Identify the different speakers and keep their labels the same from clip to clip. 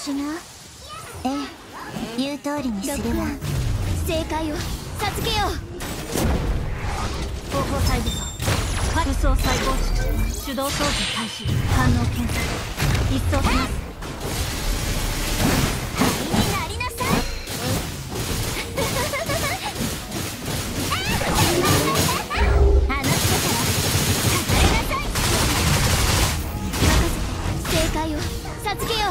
Speaker 1: しな。ええ、言う通りにするわ。正解を授けよう。
Speaker 2: 後方サイドパルスを再構築。手動操作開始。反応検査。一掃します。
Speaker 1: になりなさい。あの人から離れなさい。任せて正解を授けよう。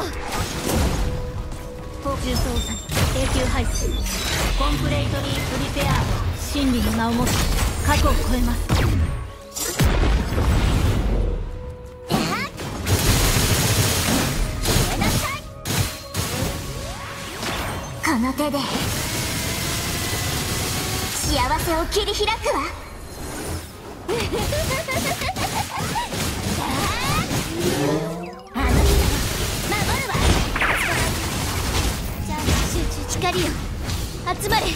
Speaker 2: 重装作永久配置。コンプレイトリープリペアード。真理の名を持つ過去を超えます。
Speaker 1: この手で幸せを切り開くわ。あの人を守るわ。じゃあ集中光よ、集まれ。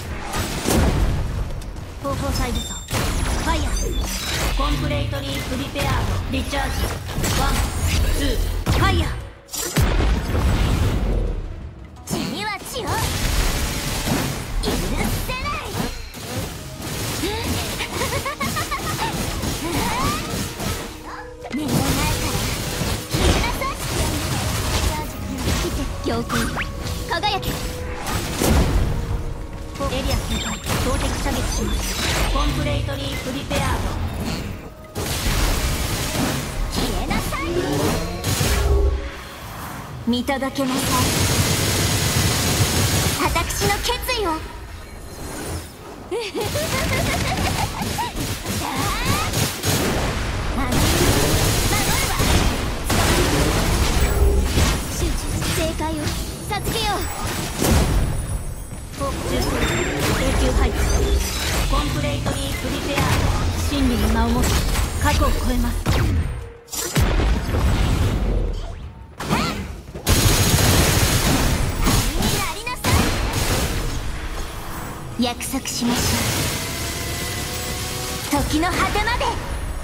Speaker 2: 後方サイドソファイヤー。コンプレイトリープリペアード。リチャージ。ワンツーファイヤー。
Speaker 1: 血には血を許せない。目の前から消えなさい。来て強行輝け。
Speaker 2: エリア警戒。標的射撃します。コンプレイトリープリペアード。
Speaker 1: 消えなさい。見届けなさい。私の決意を。集中正解を授けよう。
Speaker 2: 重装永久配置。コンプレイトリープリペアード。真理の名を持つ過去を超えます。
Speaker 1: 約束しましょう。時の果てまで。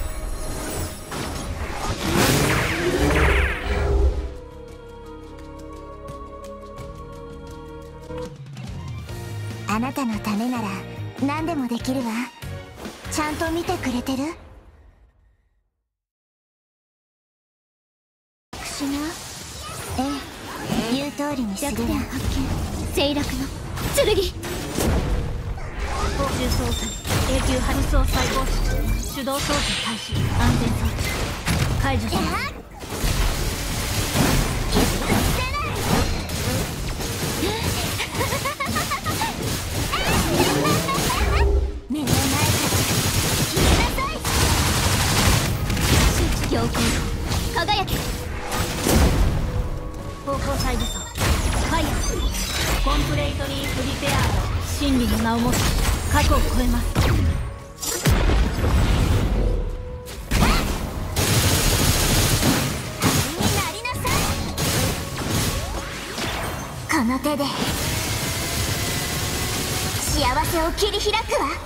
Speaker 1: あなたのためなら何でもできるわ。ちゃんと見てくれてる？しな。ええ、言う通りにするわ。弱点発見。清楽の剣。
Speaker 2: 重装作永久ハルスを再構築。手動操作開始。安全装置解除します。
Speaker 1: 目の前から消えなさい。強行輝け。
Speaker 2: 後方サイドソファイヤー。コンプレイトリープリペアード。真理の名を持つ過去を超えます。
Speaker 1: この手で幸せを切り開くわ。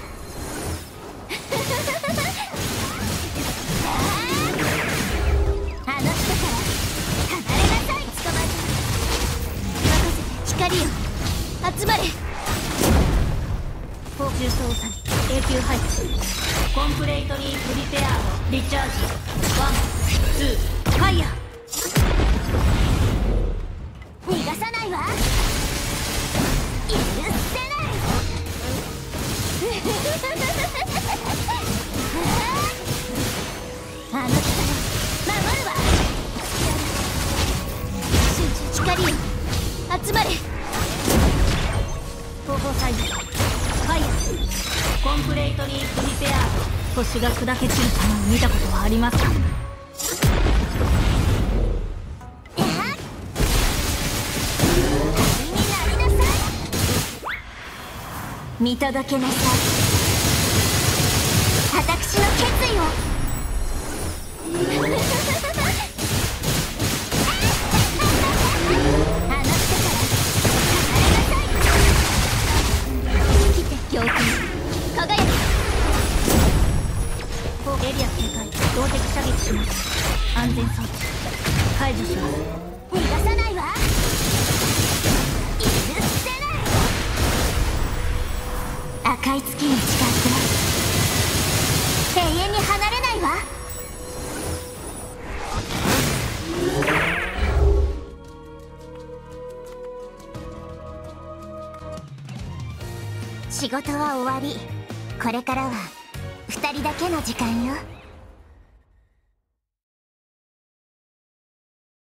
Speaker 1: あの人から離れなさい。捕まえた。任せて光よ、集まれ。
Speaker 2: 重装作永久配置。コンプレイトリープリペアード。リチャージ。ワンツーファイヤー。
Speaker 1: 逃がさないわ。許せない。あの人を守るわ。集中光よ、集まれ。
Speaker 2: 後方サイドファイヤー。コンプレイトリープリペアード。星が砕け散る様を見たことはありますか？
Speaker 1: 見届けなさい。私の決意を。あの人から離れなさい。来て強行輝け。
Speaker 2: エリア警戒。動的射撃します。安全装置解除します。
Speaker 1: 逃がさないわ。許せない。赤い月に誓って永遠に離れないわ。仕事は終わり。これからは2人だけの時間よ。